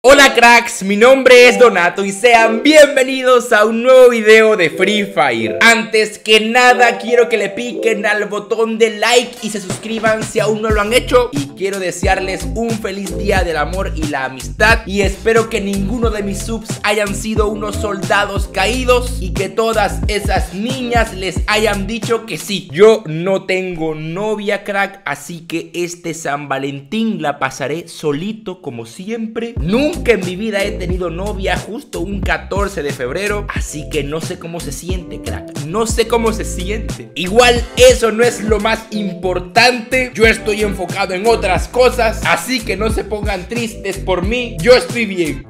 Hola cracks, mi nombre es Donato y sean bienvenidos a un nuevo video de Free Fire. Antes que nada quiero que le piquen al botón de like y se suscriban si aún no lo han hecho. Y quiero desearles un feliz día del amor y la amistad. Y espero que ninguno de mis subs hayan sido unos soldados caídos y que todas esas niñas les hayan dicho que sí. Yo no tengo novia, crack, así que este San Valentín la pasaré solito como siempre. Nunca en mi vida he tenido novia, justo un 14 de febrero, así que no sé cómo se siente, crack. No sé cómo se siente. Igual eso no es lo más importante. Yo estoy enfocado en otras cosas, así que no se pongan tristes por mí. Yo estoy bien.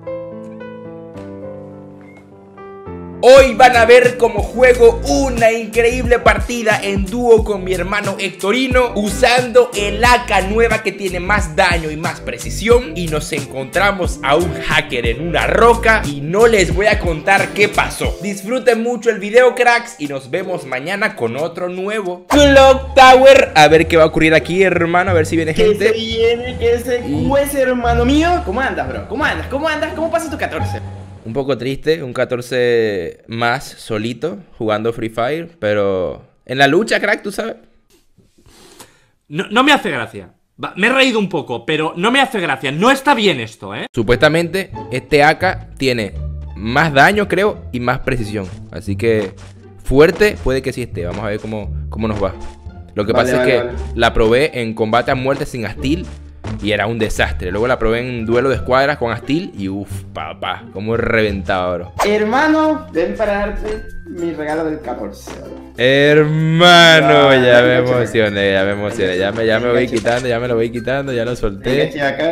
Hoy van a ver cómo juego una increíble partida en dúo con mi hermano Hectorino, usando el AK nueva que tiene más daño y más precisión. Y nos encontramos a un hacker en una roca y no les voy a contar qué pasó. Disfruten mucho el video, cracks, y nos vemos mañana con otro nuevo Clock Tower. A ver qué va a ocurrir aquí, hermano, a ver si viene gente. ¿Qué se viene? ¿Qué se cuece, hermano mío? ¿Cómo andas, bro? ¿Cómo andas? ¿Cómo andas? ¿Cómo pasa tu 14? Un poco triste, un 14 más solito, jugando Free Fire, pero en la lucha, crack, tú sabes. No me hace gracia. Me he reído un poco, pero no me hace gracia. No está bien esto, ¿eh? Supuestamente, este AK tiene más daño, creo, y más precisión. Así que fuerte puede que sí esté. Vamos a ver cómo nos va. Lo que pasa es que la probé en combate a muerte sin Astil y era un desastre. Luego la probé en duelo de escuadras con Astil y uff, papá, como he reventado, bro. Hermano, ven para darte mi regalo del 14, bro. Hermano, ya me emocioné, ya me voy quitando, ya me lo voy quitando, ya lo solté.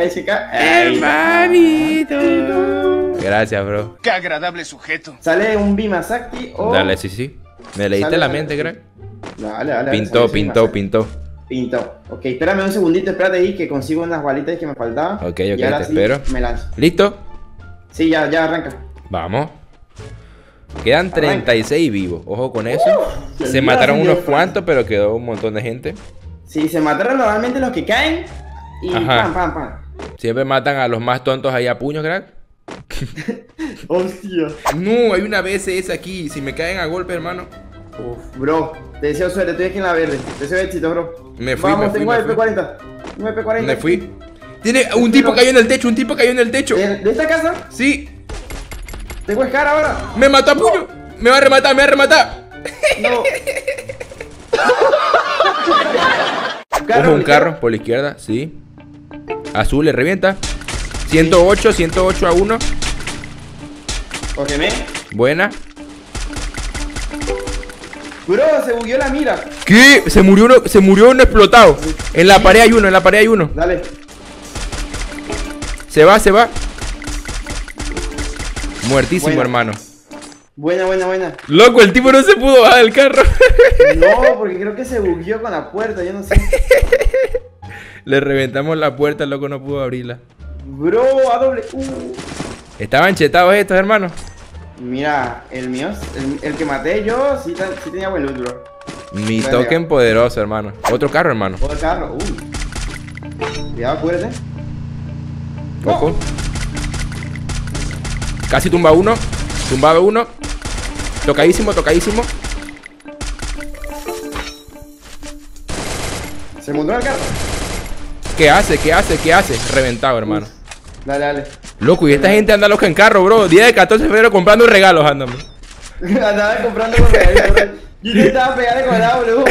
Hermanito. Gracias, bro. Qué agradable sujeto. Sale un Bimasaki o... Dale, sí. Me leíste la mente, crack. Dale. Pintó. Ok, espérame un segundito, espérate ahí que consigo unas balitas que me faltaban. Ok, te espero. Me lanzo. ¿Listo? Sí, ya arranca. Vamos. Quedan 36 vivos, ojo con eso. Se mataron unos cuantos, pero quedó un montón de gente. Sí, se mataron normalmente los que caen y pam. Siempre matan a los más tontos ahí a puños, crack. Hostia. No, hay una BSS aquí. Si me caen a golpe, hermano. Uf, bro, te deseo suerte, estoy aquí en la verde. Te deseo éxito, bro. Vamos, tengo el P40. Me fui. Tiene un tipo cayó en el techo, ¿De esta casa? Sí. Tengo Scar ahora. Me mató a puño. Me va a rematar, No. Ojo, un carro por la izquierda, sí. Azul, le revienta. 108 a 1. Cógeme. Buena. Bro, se bugueó la mira. ¿Qué? Se murió uno explotado. En la pared hay uno, Dale. Se va. Muertísimo, hermano. Buena. Loco, el tipo no se pudo bajar del carro. No, porque creo que se bugueó con la puerta, yo no sé. Le reventamos la puerta, el loco no pudo abrirla. Bro, AW. Estaban chetados estos, hermanos. Mira, el mío, el que maté yo, sí tenía buen loot, bro. Mi token poderoso, hermano. Otro carro, hermano. Otro carro, Cuidado, acuérdate. Ojo. Casi tumbado uno. Tocadísimo. Se montó el carro. ¿Qué hace? Reventado, hermano. Dale. Loco, y esta gente anda loca en carro, bro. Día de 14 de febrero comprando regalos, ándame. Andaba comprando con regalos, bro. Yo intentaba pegarle con el boludo.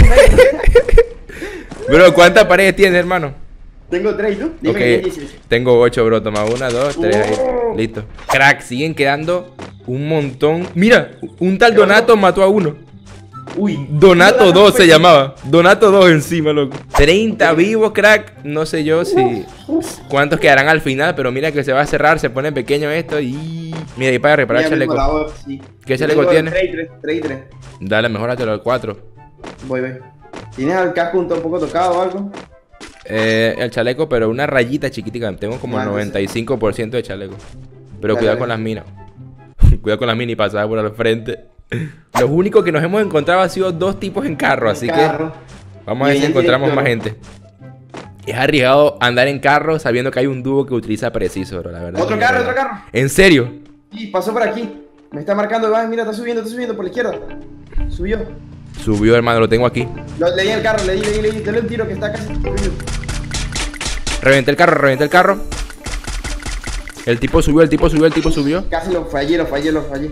Bro, ¿cuántas paredes tienes, hermano? Tengo 3, ¿y tú? Dime Ok, que 18. tengo 8, bro. Toma 1, 2, 3, ahí. Listo. Crack, siguen quedando un montón. Mira, un tal Donato mató a uno. Donato 2 se llamaba. Donato 2 encima, loco. 30 vivos, crack. No sé yo si cuántos quedarán al final, pero mira que se va a cerrar, se pone pequeño esto y... Mira, ahí para reparar el chaleco. ¿Qué chaleco tiene? 3. Dale, mejóratelo al 4. Voy. ¿Tienes el casco un poco tocado o algo? El chaleco, pero una rayita chiquitica. Tengo como 95% de chaleco. Pero cuidado con las minas. Cuidado con las minas y pasar por al frente. Los únicos que nos hemos encontrado han sido 2 tipos en carro, así que vamos a ver si encontramos más gente. Es arriesgado andar en carro sabiendo que hay un dúo que utiliza preciso, bro, la verdad. Otro carro, otro carro. ¿En serio? Sí, pasó por aquí. Me está marcando, mira, está subiendo por la izquierda. Subió. Subió, hermano, lo tengo aquí. Le di el carro, le di. Dale un tiro que está casi. Reventé el carro, reventé el carro. El tipo subió, el tipo subió. Casi lo fallé. Aquí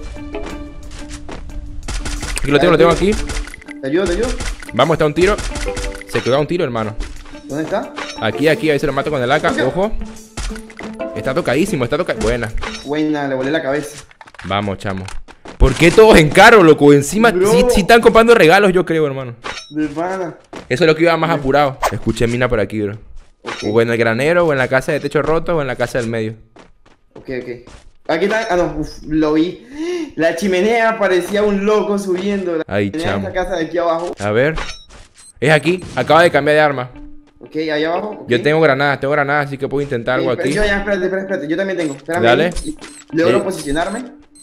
lo tengo aquí. Te ayudo. Vamos, está un tiro. Se quedó a un tiro, hermano. ¿Dónde está? Aquí, a ver si lo mato con el AK. Ojo. Está tocadísimo, Buena. Buena, le volé la cabeza. Vamos, chamo. ¿Por qué todos en carro, loco? Encima sí están comprando regalos, yo creo, hermano. De pana. Eso es lo que iba más apurado. Escuché mina por aquí, bro. Okay. O en el granero, o en la casa de techo roto, o en la casa del medio. Ok. Aquí está. Ah, no, lo vi. La chimenea parecía un loco subiendo. Ahí, chamo. Esta casa de aquí abajo. A ver. Es aquí. Acaba de cambiar de arma. Ok, ahí abajo. Okay. Yo tengo granadas, así que puedo intentar algo aquí. Espérate. Yo también tengo. Espérame. Dale. Logro posicionarme.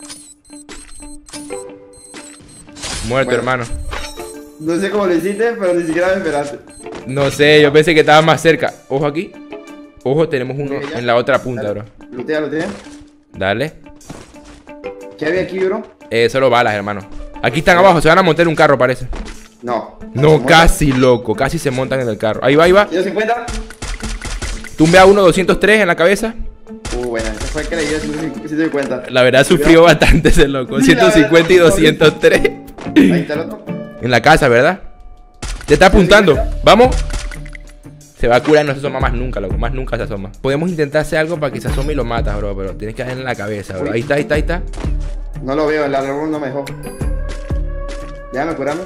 Muerto, hermano. No sé cómo lo hiciste, pero ni siquiera me esperaste. No sé, yo pensé que estaba más cerca. Ojo aquí. Ojo, tenemos uno en la otra punta, dale. Bro. Lutea. Dale. ¿Qué había aquí, bro? Solo balas, hermano. Aquí están abajo, se van a montar en un carro, parece. No, casi, loco. Casi se montan en el carro. Ahí va. 150. Tumbe a uno 203 en la cabeza. Bueno, ese fue el que le dio 150. La verdad sufrió bastante ese loco. 150 y 203. Ahí está el otro. En la casa, ¿verdad? Te está apuntando. Vamos. Se va a curar y no se asoma más nunca, loco. Más nunca se asoma. Podemos intentar hacer algo para que se asome y lo matas, bro. Pero tienes que darle en la cabeza, bro. Ahí está. No lo veo, el árbol no me dejó. Déjame curarme.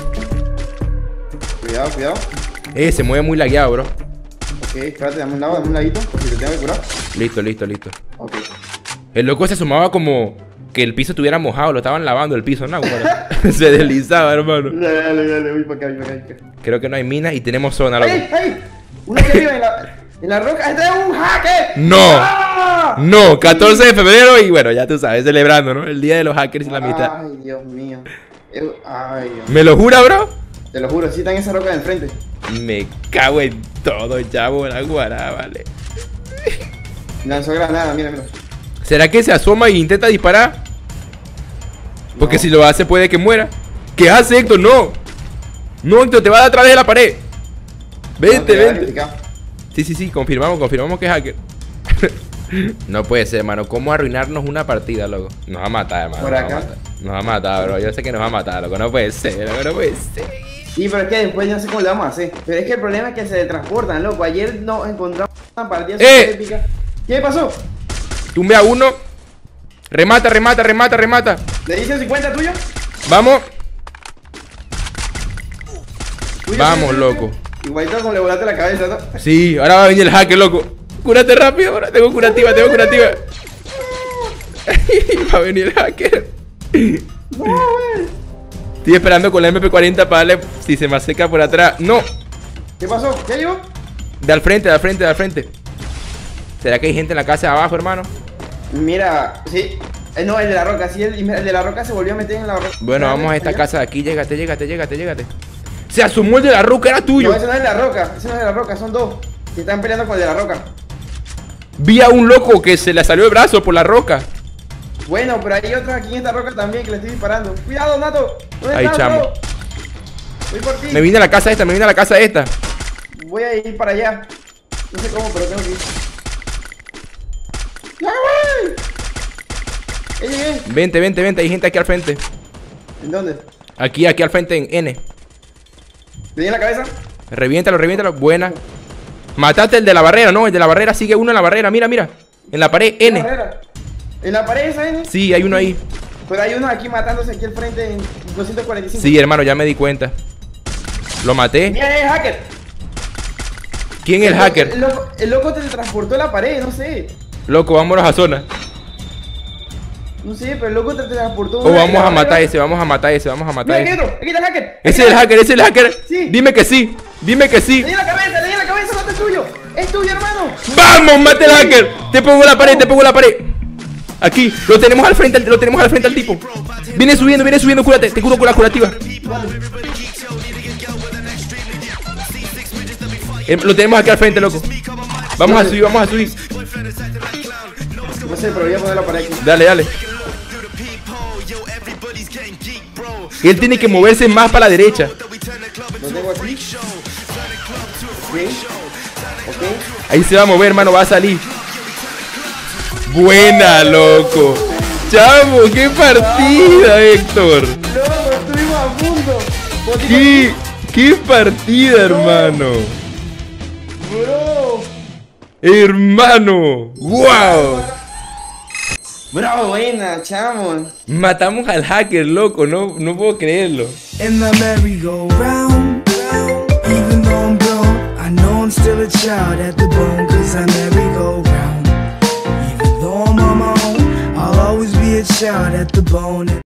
Cuidado. Se mueve muy lagueado, bro. Ok, espérate, dame un ladito, porque te tengo que curar. Listo. Ok. El loco se asomaba como que el piso estuviera mojado, lo estaban lavando el piso, ¿no? Se deslizaba, hermano. Dale, voy para acá. Creo que no hay minas y tenemos zona, loco. ¡Ey! Uno que vive en la roca. ¡Este es un hacker! No, 14 de febrero y bueno, ya tú sabes, celebrando, ¿no? El día de los hackers y la mitad. Ay, Dios mío. ¿Me lo jura, bro? Te lo juro, sí está en esa roca de enfrente. Me cago en todo, chavo, la guará, vale. Lanzó granada, mira. ¿Será que se asoma e intenta disparar? Porque si lo hace puede que muera. ¿Qué hace, Héctor? No, Héctor, te va a dar atrás de la pared. Vente. Sí, confirmamos que es hacker. No puede ser, hermano. ¿Cómo arruinarnos una partida, loco? Nos va a matar, hermano. Por acá. Nos va a matar, bro. Yo sé que nos va a matar, loco. No puede ser, loco. No puede ser. Sí, pero es que después no sé cómo le vamos a hacer. Pero es que el problema es que se transportan, loco. Ayer nos encontramos una partida super épica. ¿Qué pasó? Tumbe a uno. Remata. ¿Le dice 50 tuyo? Vamos. Tuyo, Vamos, tuyo. loco. Igualito como le volaste la cabeza, ¿no? Sí, ahora va a venir el hacker, loco. Cúrate rápido, bro. Tengo curativa. Va a venir el hacker. No, güey. Estoy esperando con la MP40 para darle si se me acerca por atrás. No. ¿Qué pasó? ¿Ya llegó? De al frente. ¿Será que hay gente en la casa de abajo, hermano? Mira, sí. No, el de la roca, sí, el de la roca se volvió a meter en la roca. Bueno, vamos a esta casa de aquí. Llégate. Se asomó el de la roca, era tuyo. No, ese no es de la roca, son dos. Que están peleando con el de la roca. Vi a un loco que se le salió el brazo por la roca. Bueno, pero hay otros aquí en esta roca también que le estoy disparando. Cuidado, Nato. Ahí, estás, chamo. bro? Voy por ti. Me vine a la casa esta. Voy a ir para allá. No sé cómo, pero tengo que ir. ¡Ya, güey! Llegué. Vente, hay gente aquí al frente. ¿En dónde? Aquí al frente en N. ¿Le di en la cabeza? Reviéntalo, buena. Mataste el de la barrera, no, el de la barrera sigue uno en la barrera, mira. En la pared, N. ¿En la pared esa, N? Sí, hay uno ahí. Pero hay uno aquí matándose aquí al frente en 245. Sí, hermano, ya me di cuenta. Lo maté. Mira, el hacker. ¿Quién es el hacker? El loco te transportó a la pared, no sé. Loco, vámonos a zona. No sé, pero el loco te transportó. O vamos a matar ese, vamos a matar ese. Mira, aquí está el hacker. Ese es el hacker. Sí. Dime que sí. Le di en la cabeza, no es tuyo. Es tuyo, hermano. ¡Vamos, mate al hacker! Te pongo la pared. Aquí, lo tenemos al frente al tipo. Viene subiendo, cúrate, te curo con la curativa. Lo tenemos aquí al frente, loco. Vamos a subir, vamos a subir. No sé, pero voy a ponerlo para aquí. Dale, dale. Él tiene que moverse más para la derecha. Lo tengo aquí. Ok. Ahí se va a mover, hermano, va a salir. Buena, loco. Chamo, qué partida, Héctor. Loco, estuvimos a punto. Qué partida, hermano. Bro. Hermano. Wow. Bro, buena, chamo. Matamos al hacker, loco. No puedo creerlo. In the merry-go-round, even though I'm grown, I know I'm still a child at the bone, 'cause I merry-go-round. Even though I'm on my own, I'll always be a child at the bone.